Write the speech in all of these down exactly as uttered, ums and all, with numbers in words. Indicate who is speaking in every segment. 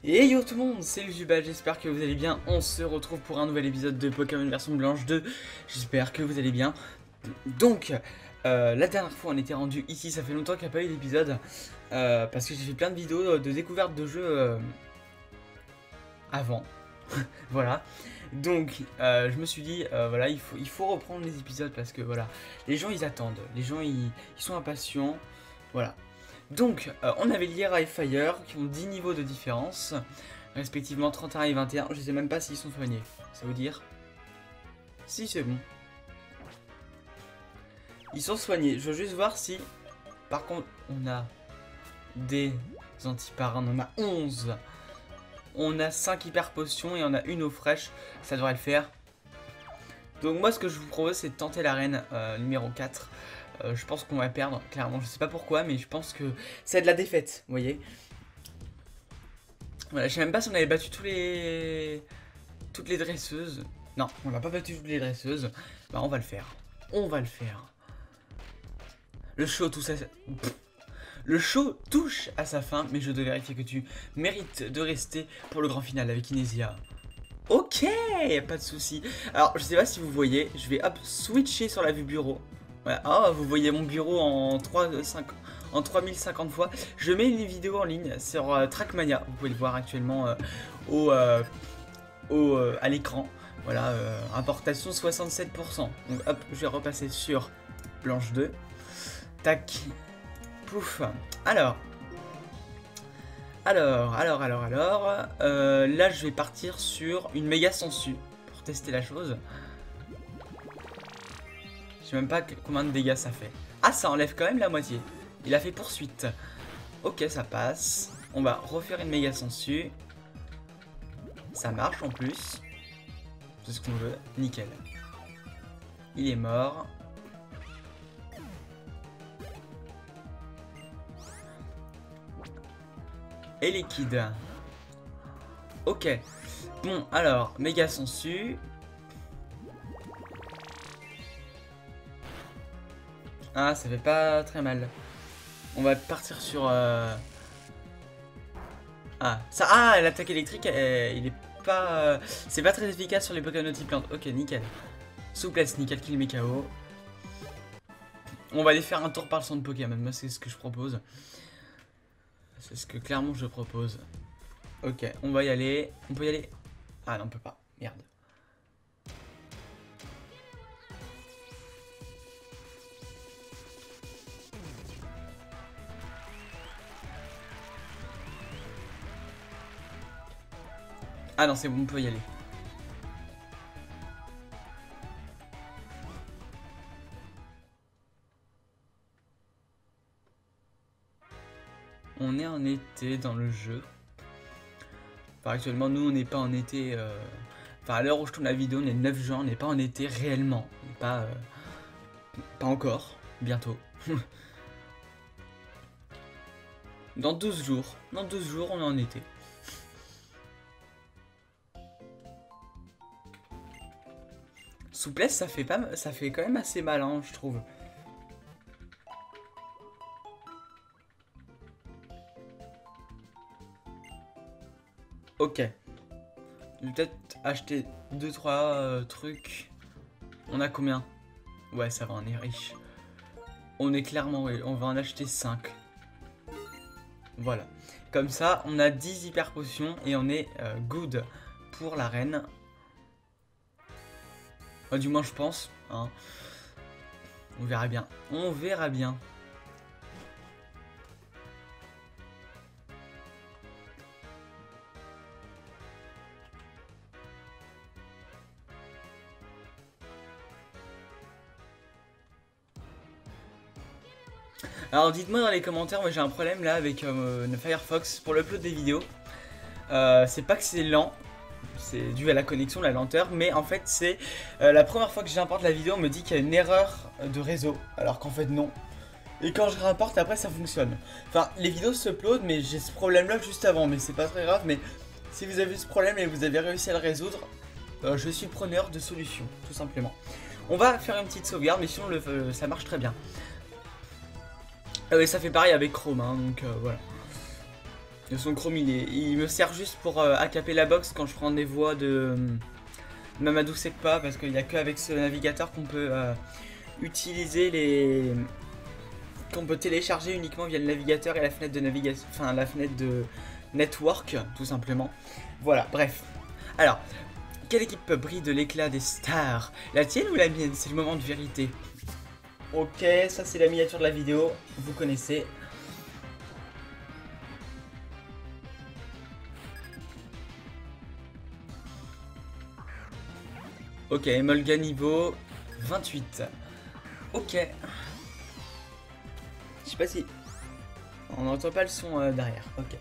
Speaker 1: Et yo tout le monde, c'est Luzuba, j'espère que vous allez bien. On se retrouve pour un nouvel épisode de Pokémon version blanche deux. J'espère que vous allez bien. Donc, euh, la dernière fois on était rendu ici, ça fait longtemps qu'il n'y a pas eu d'épisode. Euh, parce que j'ai fait plein de vidéos de découverte de jeux euh, avant. Voilà. Donc, euh, je me suis dit, euh, voilà, il faut, il faut reprendre les épisodes parce que voilà, les gens ils attendent, les gens ils, ils sont impatients. Voilà. Donc, euh, on avait Lyra et Fire qui ont dix niveaux de différence, respectivement trente et un et vingt et un. Je sais même pas s'ils sont soignés, ça veut dire. Si, c'est bon. Ils sont soignés. Je veux juste voir si, par contre, on a des antiparins. On en a onze. On a cinq hyper potions et on a une eau fraîche. Ça devrait le faire. Donc moi, ce que je vous propose, c'est de tenter l'arène euh, numéro quatre. Euh, je pense qu'on va perdre, clairement. Je sais pas pourquoi, mais je pense que c'est de la défaite, vous voyez. Voilà, je sais même pas si on avait battu tous les... toutes les dresseuses. Non, on n'a pas battu toutes les dresseuses. Bah, on va le faire. On va le faire. Le show, tout ça... Pff. Le show touche à sa fin, mais je dois vérifier que tu mérites de rester pour le grand final avec Inésia. Ok, pas de souci. Alors, je sais pas si vous voyez, je vais hop, switcher sur la vue bureau. Voilà. Oh, vous voyez mon bureau en, trois, cinq, en trois mille cinquante fois. Je mets une vidéo en ligne sur euh, Trackmania. Vous pouvez le voir actuellement euh, au, euh, au, euh, à l'écran. Voilà, euh, importation soixante-sept pour cent. Donc hop, je vais repasser sur Blanche deux. Tac. Pouf. Alors. Alors, alors, alors, alors. Euh, là, je vais partir sur une méga sangsue pour tester la chose. Je sais même pas combien de dégâts ça fait. Ah, ça enlève quand même la moitié. Il a fait poursuite. Ok, ça passe. On va refaire une méga sangsue. Ça marche en plus. C'est ce qu'on veut. Nickel. Il est mort. Et liquide. Ok. Bon, alors, méga sangsue. Ah, ça fait pas très mal. On va partir sur... Euh... Ah, ça... Ah, l'attaque électrique, elle, il est pas... Euh... C'est pas très efficace sur les Pokémon type plante. Ok, nickel. Souplesse, nickel, kill mes K O. On va aller faire un tour par le centre Pokémon. Moi, c'est ce que je propose. C'est ce que clairement je propose. Ok, on va y aller. On peut y aller. Ah non, on peut pas. Merde. Ah non, c'est bon, on peut y aller. On est en été dans le jeu. Enfin, actuellement, nous, on n'est pas en été... Euh... Enfin, à l'heure où je tourne la vidéo, on est le neuf juin, on n'est pas en été réellement. On n'est pas... Euh... Pas encore. Bientôt. Dans douze jours. Dans douze jours, on est en été. Souplesse, ça fait pas, ça fait quand même assez mal, hein, je trouve. Ok. Je vais peut-être acheter deux trois euh, trucs. On a combien? Ouais, ça va, on est riche. On est clairement, ouais, on va en acheter cinq. Voilà. Comme ça, on a dix hyper potions et on est euh, good pour l'arène. Enfin, du moins, je pense. Hein. On verra bien. On verra bien. Alors dites-moi dans les commentaires, moi j'ai un problème là avec euh, Firefox pour l'upload des vidéos. Euh, c'est pas que c'est lent, c'est dû à la connexion, la lenteur, mais en fait c'est euh, la première fois que j'importe la vidéo, on me dit qu'il y a une erreur de réseau, alors qu'en fait non. Et quand je réimporte après ça fonctionne. Enfin les vidéos s'uploadent, mais j'ai ce problème là juste avant, mais c'est pas très grave. Mais si vous avez ce problème et vous avez réussi à le résoudre, euh, je suis preneur de solutions, tout simplement. On va faire une petite sauvegarde, mais sinon le, euh, ça marche très bien. Ah ouais, ça fait pareil avec Chrome, hein, donc euh, voilà. Le son chrome, il, est, il me sert juste pour euh, accaper la box quand je prends des voix de euh, Mamadou Sekpa, parce qu'il n'y a qu'avec ce navigateur qu'on peut euh, utiliser les... qu'on peut télécharger uniquement via le navigateur et la fenêtre de navigation, enfin la fenêtre de network, tout simplement. Voilà, bref. Alors, quelle équipe brille de l'éclat des stars? La tienne ou la mienne? C'est le moment de vérité. Ok, ça c'est la miniature de la vidéo, vous connaissez. Ok, Molga niveau vingt-huit. Ok. Je sais pas si... On n'entend pas le son euh, derrière. Ok.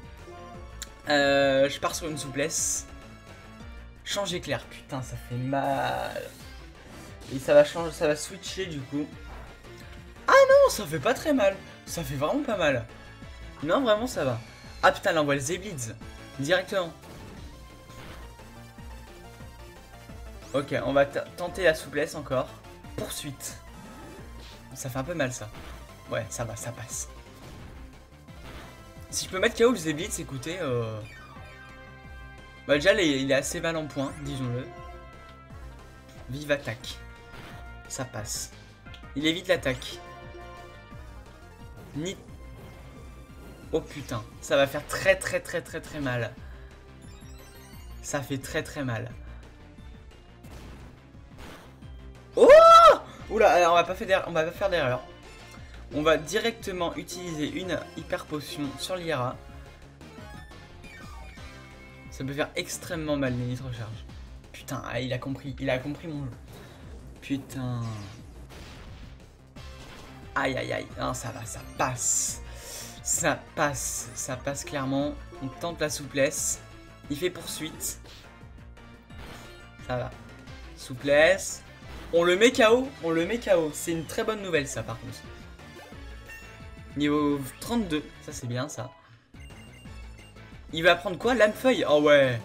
Speaker 1: Euh, je pars sur une souplesse. Change éclair. Putain, ça fait mal. Et ça va changer, ça va switcher du coup. Ah non, ça fait pas très mal. Ça fait vraiment pas mal. Non, vraiment ça va. Ah putain, là on voit le Z-Blitz. Directement. Ok, on va tenter la souplesse encore. Poursuite. Ça fait un peu mal ça. Ouais, ça va, ça passe. Si je peux mettre K O le Z-Blitz, écoutez... Euh... Bah déjà, il est assez mal en point, disons-le. Vive attaque. Ça passe. Il évite l'attaque. Ni... Oh putain, ça va faire très très très très très mal. Ça fait très très mal. Oh! Oula, alors on va pas faire on va pas faire d'erreur. On va directement utiliser une hyper potion sur l'I R A. Ça peut faire extrêmement mal les nitro recharge. Putain, ah, il a compris, il a compris mon jeu. Putain. Aïe aïe aïe, non ça va, ça passe. Ça passe, ça passe clairement. On tente la souplesse. Il fait poursuite. Ça va. Souplesse. On le met K O, on le met K O. C'est une très bonne nouvelle ça par contre. Niveau trente-deux, ça c'est bien ça. Il va prendre quoi? Lame feuille. Oh ouais.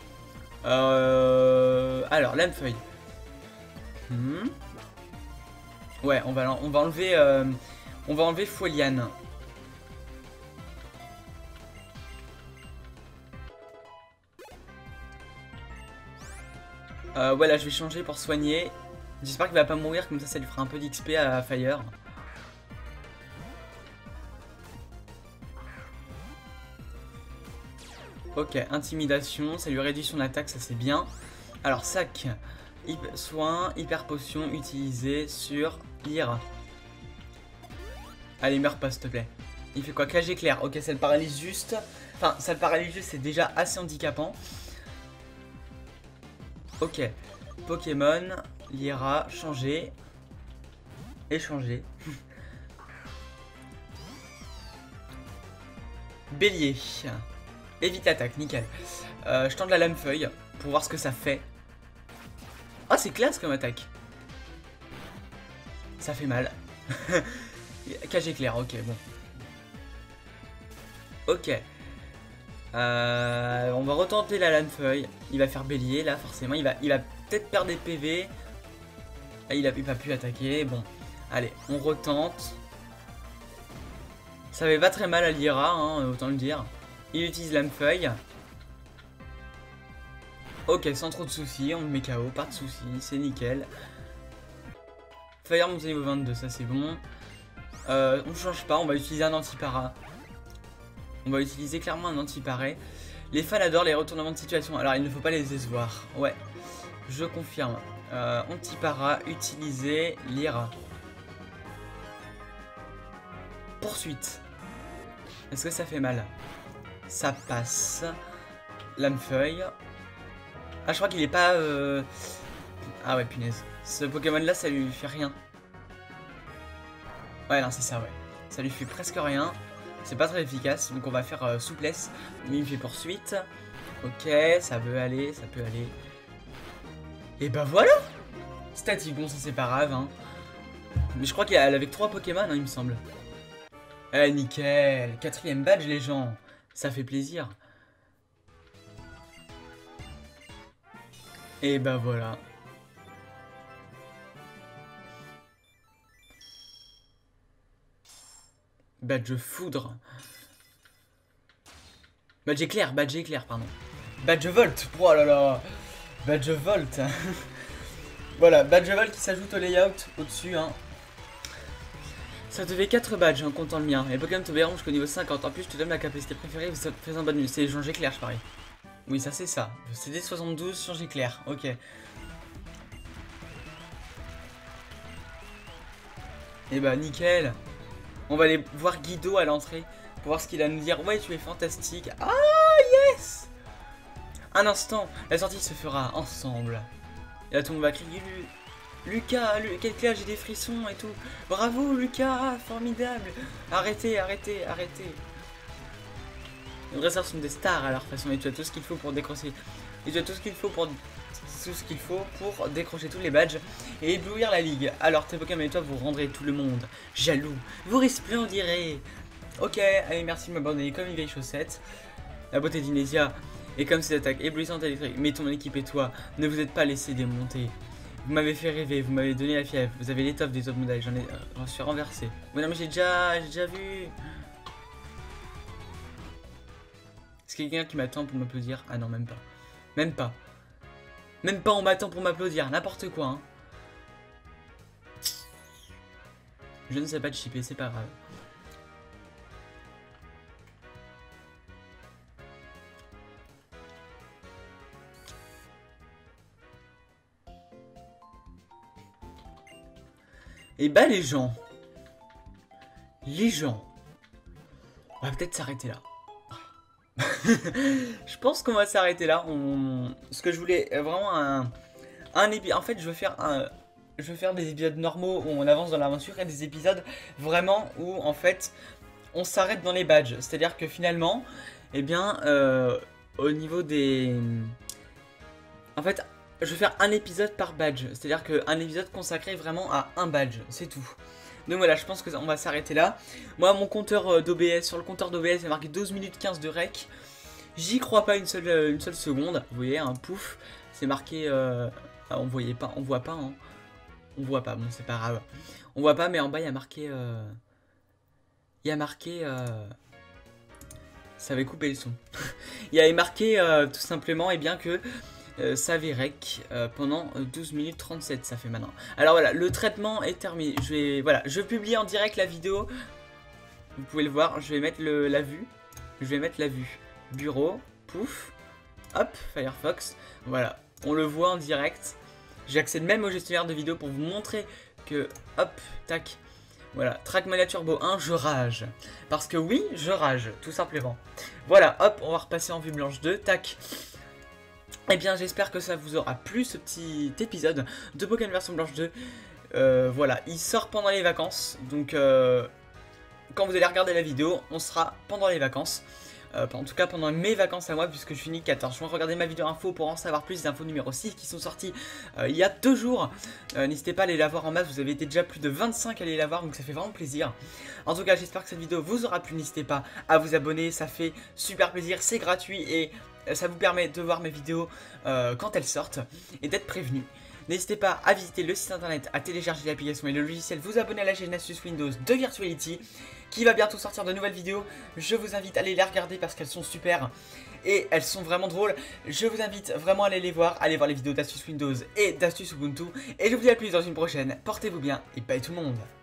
Speaker 1: Euh... Alors, lame feuille. Hmm. Ouais, on va, on va enlever... Euh... On va enlever Foliane. Euh, voilà, je vais changer pour soigner. J'espère qu'il va pas mourir, comme ça, ça lui fera un peu d'X P à Fire. Ok, intimidation, ça lui réduit son attaque, ça c'est bien. Alors, sac, hyper, soin, hyper potion utilisée sur Ira. Allez, meurs pas, s'il te plaît. Il fait quoi? Cage éclair. Ok, ça le paralyse juste. Enfin, ça le paralyse juste, c'est déjà assez handicapant. Ok. Pokémon, Lyra, changer. Échanger. Bélier. Évite l'attaque, nickel. Euh, je tente la lame feuille pour voir ce que ça fait. Ah, oh, c'est classe comme attaque. Ça fait mal. Cage éclair, ok, bon. Ok. Euh, on va retenter la lame feuille. Il va faire bélier là, forcément. Il va, il va peut-être perdre des P V. Ah, il a pas pu attaquer. Bon, allez, on retente. Ça fait pas très mal à Lyra, hein, autant le dire. Il utilise lame feuille. Ok, sans trop de soucis, on le met K O, pas de soucis, c'est nickel. Fire monte niveau vingt-deux, ça c'est bon. Euh, on change pas, on va utiliser un anti-para. On va utiliser clairement un anti-paré. Les fans adorent les retournements de situation, alors il ne faut pas les décevoir. Ouais, je confirme. Euh, anti-para, utiliser Lyra. Poursuite. Est-ce que ça fait mal? Ça passe. Lame feuille. Ah, je crois qu'il est pas... Euh... Ah ouais, punaise. Ce Pokémon-là, ça lui fait rien. Ouais, non, c'est ça, ouais. Ça lui fait presque rien. C'est pas très efficace, donc on va faire euh, souplesse. Lui, il fait poursuite. Ok, ça peut aller, ça peut aller. Et bah voilà. Statique, bon, ça c'est pas grave, hein. Mais je crois qu'elle avait trois Pokémon, hein, il me semble. Eh, nickel. Quatrième badge, les gens. Ça fait plaisir. Et bah voilà. Badge foudre. Badge éclair, badge éclair, pardon. Badge Volt, oh là là. Badge Volt. Voilà, badge Volt qui s'ajoute au layout au-dessus, hein. Ça te fait quatre badges en comptant le mien. Et Pokémon te verront jusqu'au niveau cinquante. En plus, je te donne ma capacité préférée, vous faites un bad news. C'est les change éclair, je parie. Oui, ça c'est ça. C D soixante-douze, change éclair. Ok. Et bah, nickel. On va aller voir Guido à l'entrée pour voir ce qu'il a à nous dire. Ouais, tu es fantastique. Ah, yes! Un instant, la sortie se fera ensemble. Et là, tout le monde va crier. Lucas, Lucas, j'ai des frissons et tout. Bravo Lucas, formidable. Arrêtez, arrêtez, arrêtez. Les dresseurs sont des stars à leur façon et tu as tout ce qu'il faut pour décrocher. Et tu as tout ce qu'il faut pour tout ce qu'il faut pour décrocher tous les badges et éblouir la ligue. Alors tes Pokémon et toi vous rendrez tout le monde jaloux. Vous resplendirez. Ok, allez merci de m'abandonner comme une vieille chaussette. La beauté d'Inésia est comme ses attaques éblouissantes électriques. Mais ton équipe et toi ne vous êtes pas laissé démonter. Vous m'avez fait rêver, vous m'avez donné la fièvre, vous avez l'étoffe des top modèles, j'en ai, j'en suis renversé. Mais non mais j'ai déjà, j'ai déjà vu. Est-ce qu'il y a quelqu'un qui m'attend pour m'applaudir? Ah non, même pas. Même pas. Même pas on m'attend pour m'applaudir, n'importe quoi. Hein. Je ne sais pas de chipper, c'est pas grave. Et bah les gens, les gens, on va peut-être s'arrêter là. Je pense qu'on va s'arrêter là. On... Ce que je voulais vraiment un, un épisode. En fait, je veux faire un, je veux faire des épisodes normaux où on avance dans l'aventure et des épisodes vraiment où en fait on s'arrête dans les badges. C'est-à-dire que finalement, eh bien, euh, au niveau des, en fait. Je vais faire un épisode par badge, c'est-à-dire qu'un épisode consacré vraiment à un badge, c'est tout. Donc voilà, je pense qu'on va s'arrêter là. Moi, mon compteur d'O B S, sur le compteur d'O B S, il a marqué douze minutes quinze de rec. J'y crois pas une seule, une seule seconde. Vous voyez, un pouf, c'est marqué... Euh... Ah, on voyait pas, on voit pas, hein. On voit pas, bon, c'est pas grave. On voit pas, mais en bas, il y a marqué... Euh... Il y a marqué... Euh... Ça avait coupé le son. Il y avait marqué euh, tout simplement, et eh bien que... Euh, ça Vérec euh, pendant douze minutes trente-sept, ça fait maintenant. Alors voilà, le traitement est terminé. Je vais, voilà, je publie en direct la vidéo. Vous pouvez le voir, je vais mettre le, la vue. Je vais mettre la vue. Bureau, pouf, hop, Firefox. Voilà, on le voit en direct. J'accède même au gestionnaire de vidéo pour vous montrer que, hop, tac. Voilà, Trackmania Turbo un, je rage. Parce que oui, je rage, tout simplement. Voilà, hop, on va repasser en vue blanche deux, tac. Eh bien j'espère que ça vous aura plu ce petit épisode de Pokémon version blanche deux. euh, Voilà, il sort pendant les vacances. Donc euh, quand vous allez regarder la vidéo, on sera pendant les vacances. euh, En tout cas pendant mes vacances à moi, puisque je finis quatorze. Je vais regarder ma vidéo info pour en savoir plus. Les infos numéro six qui sont sorties euh, il y a deux jours. euh, N'hésitez pas à aller la voir en masse, vous avez été déjà plus de vingt-cinq à aller la voir, donc ça fait vraiment plaisir. En tout cas j'espère que cette vidéo vous aura plu. N'hésitez pas à vous abonner, ça fait super plaisir, c'est gratuit et... ça vous permet de voir mes vidéos euh, quand elles sortent et d'être prévenu. N'hésitez pas à visiter le site internet, à télécharger l'application et le logiciel, vous abonner à la chaîne Astuce Windows de Virtuality qui va bientôt sortir de nouvelles vidéos. Je vous invite à aller les regarder parce qu'elles sont super et elles sont vraiment drôles. Je vous invite vraiment à aller les voir, à aller voir les vidéos d'Astuce Windows et d'Astuce Ubuntu. Et je vous dis à plus dans une prochaine, portez-vous bien et bye tout le monde.